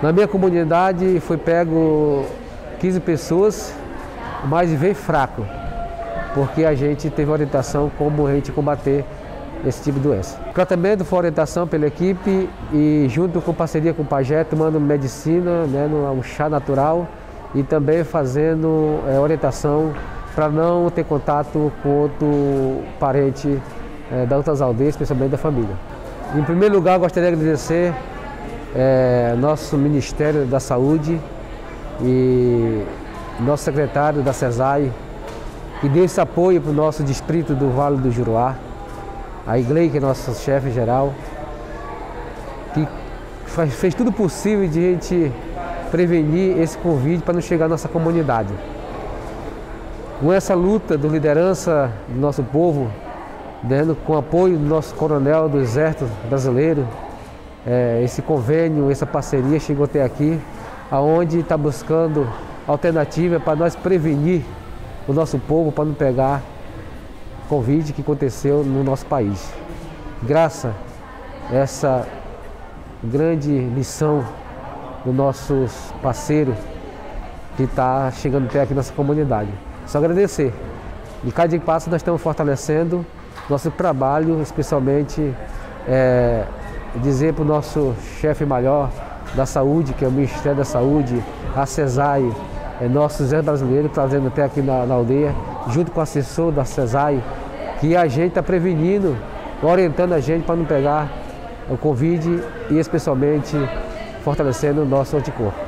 Na minha comunidade foi pego 15 pessoas, mas veio fraco, porque a gente teve orientação como a gente combater esse tipo de doença. O tratamento foi orientação pela equipe e junto com parceria com o Pajé, tomando medicina, né, um chá natural e também fazendo orientação para não ter contato com outro parente das outras aldeias, especialmente da família. Em primeiro lugar, gostaria de agradecer nosso Ministério da Saúde e nosso secretário da CESAI, que deu esse apoio para o nosso distrito do Vale do Juruá, a Iglei, que é nosso chefe geral, que fez tudo possível de a gente prevenir esse Covid para não chegar à nossa comunidade. Com essa luta de liderança do nosso povo, com o apoio do nosso coronel do Exército Brasileiro, esse convênio, essa parceria chegou até aqui, aonde está buscando alternativa para nós prevenir o nosso povo para não pegar Covid que aconteceu no nosso país. Graças a essa grande missão dos nossos parceiros que está chegando até aqui na nossa comunidade. Só agradecer. E cada dia que passa nós estamos fortalecendo nosso trabalho, especialmente dizer para o nosso chefe maior da saúde, que é o Ministério da Saúde, a CESAI, nosso Exército Brasileiro, trazendo até aqui na aldeia, junto com o assessor da CESAI, que a gente está prevenindo, orientando a gente para não pegar o Covid e especialmente fortalecendo o nosso anticorpo.